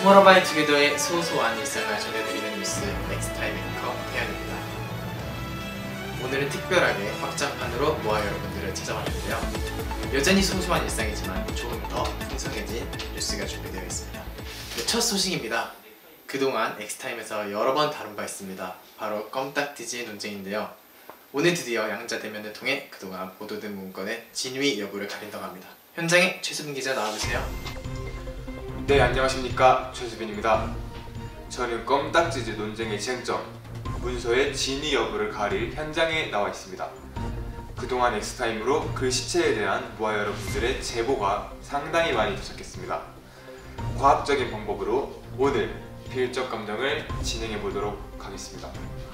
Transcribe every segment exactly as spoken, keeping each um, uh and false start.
투모로우바이 투게더의 소소한 일상을 전해드리는 뉴스 넥스타임 앵커 태연입니다. 오늘은 특별하게 확장판으로 모아 여러분들을 찾아왔는데요. 여전히 소소한 일상이지만 조금 더 풍성해진 뉴스가 준비되어 있습니다. 네, 첫 소식입니다. 그동안 엑스타임에서 여러 번 다룬 바 있습니다. 바로 껌딱지지 논쟁인데요. 오늘 드디어 양자대면을 통해 그동안 보도된 문건의 진위 여부를 가린다고 합니다. 현장에 최수빈 기자 나와주세요. 네, 안녕하십니까, 최수빈입니다. 저는 껌딱지즈 논쟁의 쟁점, 문서의 진위 여부를 가릴 현장에 나와 있습니다. 그동안 엑스타임으로 그 시체에 대한 모아 여러분들의 제보가 상당히 많이 도착했습니다. 과학적인 방법으로 오늘 비일적 감정을 진행해 보도록 하겠습니다.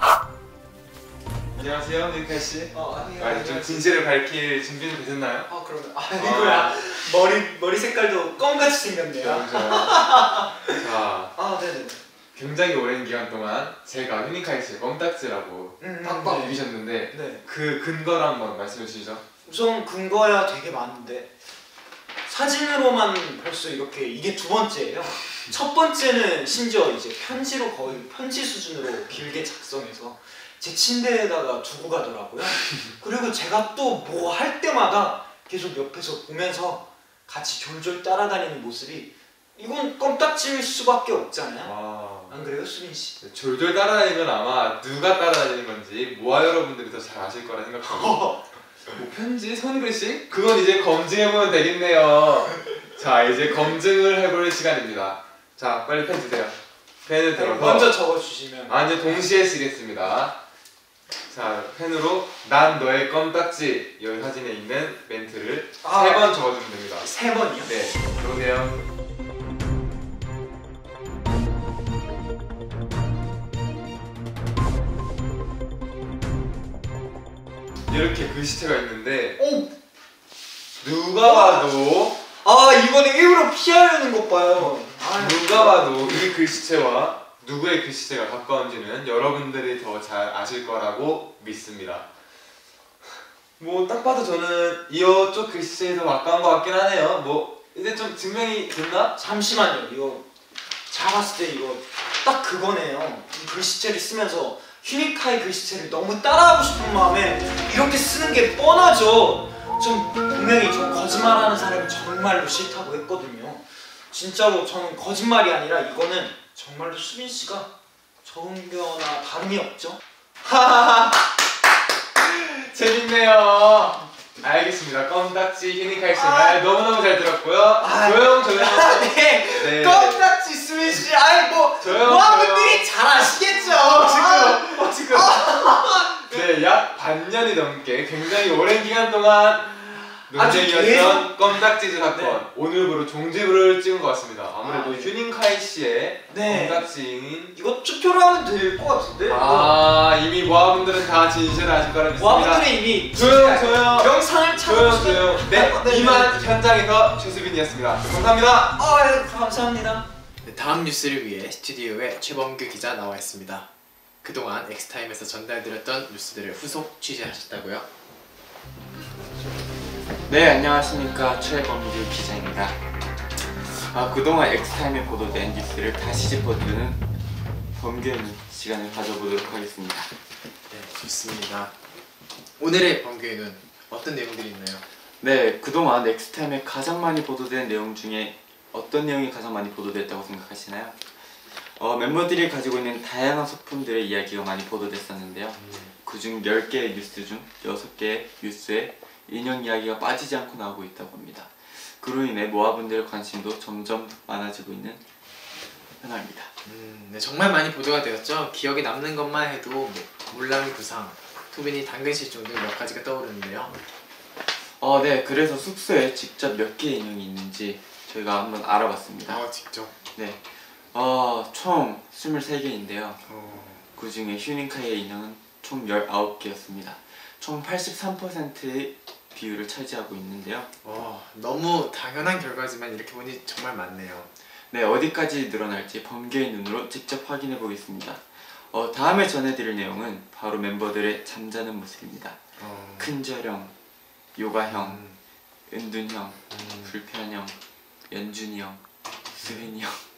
안녕하세요, 니카씨. 어, 아니요. 아, 좀 진실을 밝힐 준비는 되셨나요? 아, 그러면 아, 이거야. 머리 머리 색깔도 껌같이 생겼네요. 자, 아, 네네. 굉장히 오랜 기간 동안 제가 유니카이스의 껌딱지라고 음, 팍팍 네. 비비셨는데 네. 그 근거를 한번 말씀해 주시죠. 우선 근거야 되게 많은데 사진으로만 벌써 이렇게 이게 두 번째예요. 첫 번째는 심지어 이제 편지로 거의 편지 수준으로 길게 작성해서 제 침대에다가 두고 가더라고요. 그리고 제가 또 뭐 할 때마다 계속 옆에서 보면서 같이 졸졸 따라다니는 모습이 이건 껌딱지일 수밖에 없잖아요. 와, 안 그래요, 수빈 씨? 졸졸 따라다니는 건 아마 누가 따라다니는 건지 모아 여러분들이 더 잘 아실 거라 생각합니다. 뭐 편지? 손글씨? 그건 이제 검증해보면 되겠네요. 자, 이제 검증을 해볼 시간입니다. 자, 빨리 펜 주세요. 펜을 들어서 먼저 적어주시면. 아, 이제 동시에 쓰겠습니다. 자, 펜으로 난 너의 껌딱지 이 사진에 있는 멘트를 아, 세 번 적어주면 됩니다. 세 번이요? 네, 들어오세요. 이렇게 글씨체가 있는데 오! 누가 봐도 아, 이번에 일부러 피하려는 것 봐요. 아, 누가 봐도 이 글씨체와 누구의 글씨체가 가까운지는 여러분들이 더 잘 아실 거라고 믿습니다. 뭐 딱 봐도 저는 이쪽 글씨체에 더 가까운 것 같긴 하네요. 뭐 이제 좀 증명이 됐나? 잠시만요. 이거 제가 봤을 때 이거 딱 그거네요. 이 글씨체를 쓰면서 휴니카이 글씨체를 너무 따라하고 싶은 마음에 이렇게 쓰는 게 뻔하죠. 전 분명히 저 거짓말하는 사람이 정말로 싫다고 했거든요. 진짜로 저는 거짓말이 아니라 이거는 정말로 수빈 씨가 적은 거나 다름이 없죠. 하하하. 재밌네요. 알겠습니다. 껌딱지 휴니카이스 말 너무너무 잘 들었고요. 아, 조용 조용. 네. 네. 껌딱지 수빈 씨, 아이 뭐 조용, 모아분들이 잘 아시겠죠. 지금 어, 지금 네, 약 반년이 넘게 굉장히 오랜 기간 동안 논쟁이었던 껌딱지즈 사건. 네. 오늘부로 종지부를 찍은 것 같습니다. 아무래도 아, 네. 휴닝카이 씨의 네. 껌딱지인 이거 투표를 하면 될 것 같은데. 아, 이미 모아분들은 다 진실을 아실 거라 믿습니다. 모아분들이 이미 조용 조용 영상을 조용 찾아주시면 조용. 네, 네, 이만 현장에서 최수빈이었습니다. 감사합니다. 아, 네, 감사합니다. 네, 다음 뉴스를 위해 스튜디오에 최범규 기자 나와 있습니다. 그동안 엑스타임에서 전달드렸던 뉴스들을 후속 취재하셨다고요? 네, 안녕하십니까, 최범규 기자입니다. 아, 그동안 엑스타임에 보도된 뉴스를 다시 짚어주는 범규의 시간을 가져보도록 하겠습니다. 네, 좋습니다. 오늘의 범규의 눈 어떤 내용들이 있나요? 네, 그동안 엑스타임에 가장 많이 보도된 내용 중에 어떤 내용이 가장 많이 보도됐다고 생각하시나요? 어, 멤버들이 가지고 있는 다양한 소품들의 이야기가 많이 보도됐었는데요. 그중 열 개의 뉴스 중 여섯 개의 뉴스에 인형 이야기가 빠지지 않고 나오고 있다고 합니다. 그로 인해 모아분들의 관심도 점점 많아지고 있는 현황입니다. 음, 네, 정말 많이 보도가 되었죠. 기억에 남는 것만 해도 뭐, 물랑이 부상, 투빈이 당근 실종 등 몇 가지가 떠오르는데요. 어, 네, 그래서 숙소에 직접 몇 개의 인형이 있는지 저희가 한번 알아봤습니다. 아, 직접? 네, 어, 총 스물세 개인데요. 어... 그 중에 휴닝카이의 인형은 총 열아홉 개였습니다. 총 팔십삼 퍼센트의 비율을 차지하고 있는데요. 어, 너무 당연한 결과지만 이렇게 보니 정말 많네요. 네, 어디까지 늘어날지 범규의 눈으로 직접 확인해 보겠습니다. 어, 다음에 전해드릴 내용은 바로 멤버들의 잠자는 모습입니다. 어... 큰절형, 요가형, 음... 은둔형, 음... 불편형, 연준이 형, 수빈이 형, 음?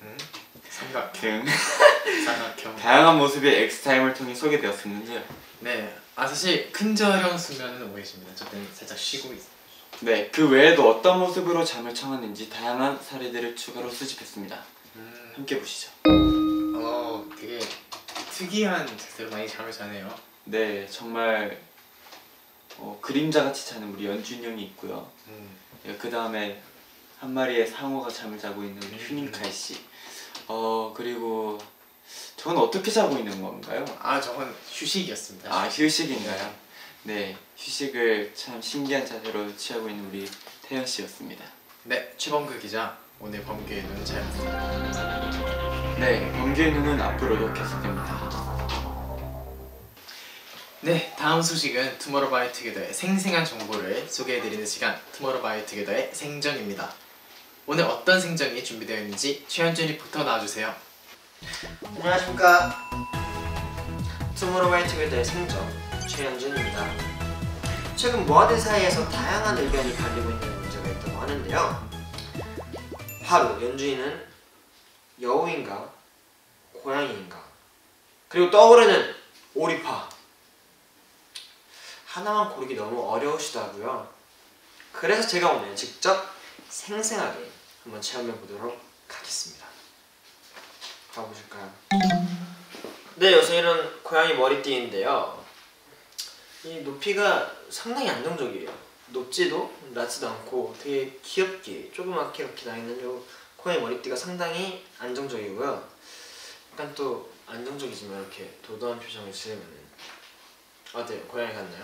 삼각형, 등 삼각형. 다양한 모습의 엑스타임을 통해 소개되었었는데요. 네, 아 사실 큰절형 수면은 오해십니다. 저는 살짝 쉬고 있어요. 네, 그 외에도 어떤 모습으로 잠을 청하는지 다양한 사례들을 추가로 수집했습니다. 음, 함께 보시죠. 어, 되게 특이한 자세로 많이 잠을 자네요. 네, 정말 어, 그림자같이 자는 우리 연준이 형이 있고요. 음, 네, 그 다음에 한 마리의 상어가 잠을 자고 있는 우리 휴닝카이 씨. 어, 그리고 저건 어떻게 자고 있는 건가요? 아 저건 휴식이었습니다. 아, 휴식인가요? 네, 휴식을 참 신기한 자세로 취하고 있는 우리 태연 씨였습니다. 네, 최범규 기자, 오늘 범규의 눈 잘 부탁드립니다. 네, 범규의 눈은 앞으로도 계속됩니다. 네, 다음 소식은 투모로우바이투게더의 생생한 정보를 소개해드리는 시간, 투모로우바이투게더의 생정입니다. 오늘 어떤 생정이 준비되어 있는지 최현준 리포터 나와주세요. 안녕하십니까. 투모로우바이투게더의 생정 최현준입니다. 최근 모아들 사이에서 다양한 의견이 갈리고 있는 문제가 있다고 하는데요. 바로 연준이는 여우인가 고양이인가, 그리고 떠오르는 오리파. 하나만 고르기 너무 어려우시다고요. 그래서 제가 오늘 직접 생생하게 한번 체험해 보도록 하겠습니다. 가보실까요? 네, 우선 이런 고양이 머리띠인데요. 이 높이가 상당히 안정적이에요. 높지도 낮지도 않고 되게 귀엽게 조그맣게 이렇게 나있는 요 고양이 머리띠가 상당히 안정적이고요. 약간 또 안정적이지만 이렇게 도도한 표정을 지으면은 어때요? 고양이 같나요?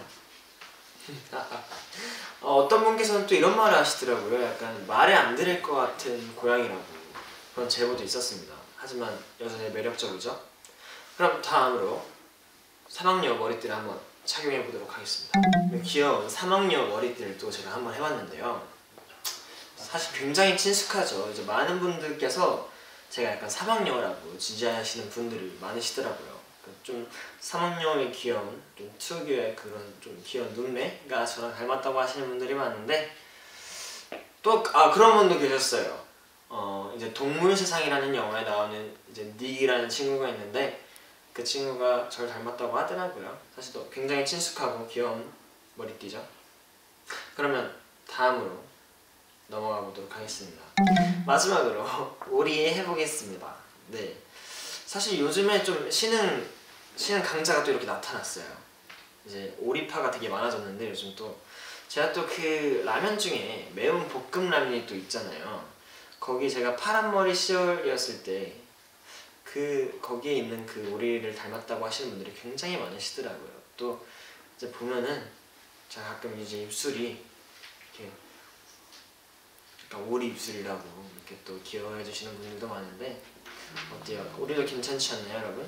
어, 어떤 분께서는 또 이런 말을 하시더라고요. 약간 말에 안 들을 것 같은 고양이라고 그런 제보도 있었습니다. 하지만 여전히 매력적이죠? 그럼 다음으로 사막여우 머리띠를 한번 착용해 보도록 하겠습니다. 귀여운 사막여우 머리띠를 또 제가 한번 해봤는데요. 사실 굉장히 친숙하죠. 이제 많은 분들께서 제가 약간 사막여우라고 지지하시는 분들이 많으시더라고요. 좀 사막여우의 귀여운, 좀 특유의 그런 좀 귀여운 눈매가 저랑 닮았다고 하시는 분들이 많은데, 또 아 그런 분도 계셨어요. 어 이제 동물세상이라는 영화에 나오는 이제 닉이라는 친구가 있는데 그 친구가 저를 닮았다고 하더라고요. 사실 또 굉장히 친숙하고 귀여운 머리띠죠. 그러면 다음으로 넘어가 보도록 하겠습니다. 마지막으로 오리 해보겠습니다. 네, 사실 요즘에 좀 신흥 신흥 강자가 또 이렇게 나타났어요. 이제 오리파가 되게 많아졌는데 요즘 또 제가 또 그 라면 중에 매운 볶음 라면이 또 있잖아요. 거기 제가 파란머리 시절이었을 때 그 거기에 있는 그 오리를 닮았다고 하시는 분들이 굉장히 많으시더라고요. 또 이제 보면은 제가 가끔 이제 입술이 이렇게 약간 오리 입술이라고 이렇게 또 귀여워해 주시는 분들도 많은데 어때요? 오리도 괜찮지 않나요, 여러분?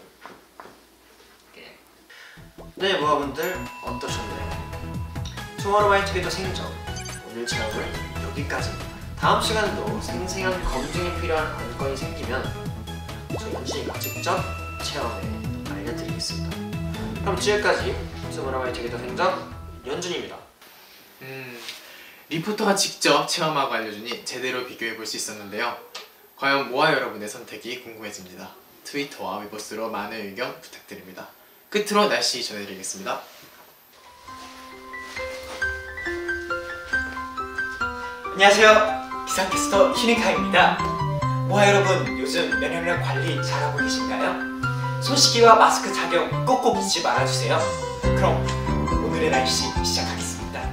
네, 모아분들 어떠셨나요? 투모로우바이투게더 생정 오늘 체험은 여기까지입니다. 다음 시간에도 생생한 검증이 필요한 안건이 생기면 저 연준이가 직접 체험해 알려드리겠습니다. 그럼 지금까지 투모로우바이투게더 생정 연준입니다. 음, 리포터가 직접 체험하고 알려주니 제대로 비교해볼 수 있었는데요. 과연 모아 여러분의 선택이 궁금해집니다. 트위터와 위버스로 많은 의견 부탁드립니다. 끝으로 날씨 전해드리겠습니다. 안녕하세요. 기상캐스터 휴닝카입니다. 모아 여러분, 요즘 면역력 관리 잘하고 계신가요? 손 씻기와 마스크 착용 꼭꼭 잊지 말아주세요. 그럼 오늘의 날씨 시작하겠습니다.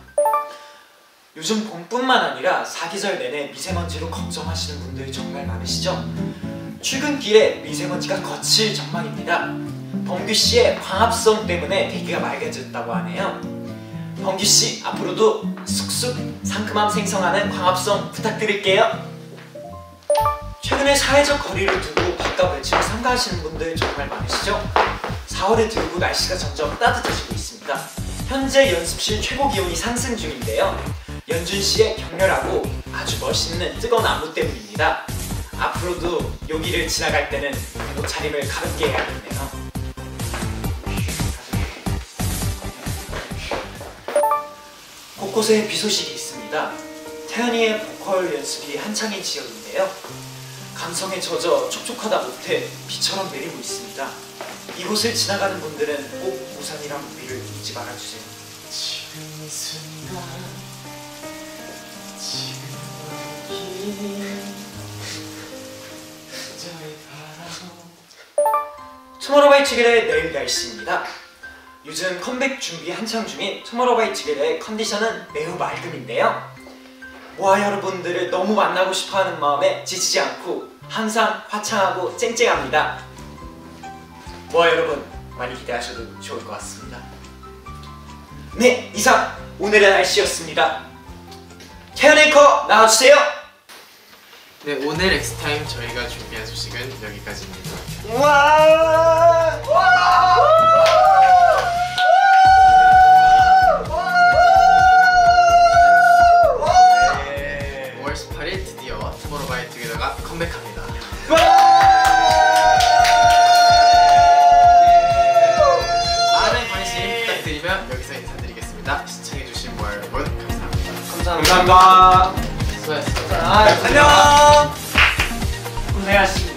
요즘 봄뿐만 아니라 사계절 내내 미세먼지로 걱정하시는 분들이 정말 많으시죠? 출근길에 미세먼지가 거칠 전망입니다. 범규씨의 광합성 때문에 대기가 맑아졌다고 하네요. 범규씨, 앞으로도 쑥쑥 상큼함 생성하는 광합성 부탁드릴게요. 최근에 사회적 거리를 두고 바깥 외출을 삼가하시는 분들 정말 많으시죠? 사월에 들고 날씨가 점점 따뜻해지고 있습니다. 현재 연습실 최고 기온이 상승 중인데요. 연준씨의 격렬하고 아주 멋있는 뜨거운 안무 때문입니다. 앞으로도 여기를 지나갈 때는 옷차림을 가볍게 해야겠네요. 곳곳에 비 소식이 있습니다. 태연이의 보컬 연습이 한창인 지역인데요. 감성에 젖어 촉촉하다 못해 비처럼 내리고 있습니다. 이곳을 지나가는 분들은 꼭 우산이란 우비를 잊지 말아주세요. 지금 이 순간 지금 여기 저의 바라보 투모로우바이 투게더의 내일 날씨입니다. 요즘 컴백 준비 한창 중인 투모로우바이 투게더의 컨디션은 매우 맑음인데요. 모아 여러분들을 너무 만나고 싶어하는 마음에 지치지 않고 항상 화창하고 쨍쨍합니다. 모아 여러분 많이 기대하셔도 좋을 것 같습니다. 네, 이상 오늘의 날씨였습니다. 태연 앵커 나와주세요. 네, 오늘 엑스타임 저희가 준비한 소식은 여기까지입니다. 와! 네, 오월 십팔일 드디어 투모로우바이 투게더가 컴백합니다. 많은 관심 부탁드리며 여기서 인사드리겠습니다. 시청해주신 모아 여러분 감사합니다. 감사합니다. 수고하셨습니다. 아, 안녕. 고생하셨습니다.